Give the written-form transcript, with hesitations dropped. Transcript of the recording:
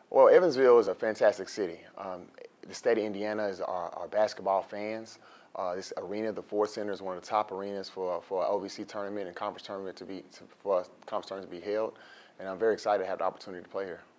Well, Evansville is a fantastic city. The state of Indiana is our basketball fans. This arena, the Ford Center, is one of the top arenas for an OVC tournament and conference tournament for a conference tournament to be held. And I'm very excited to have the opportunity to play here.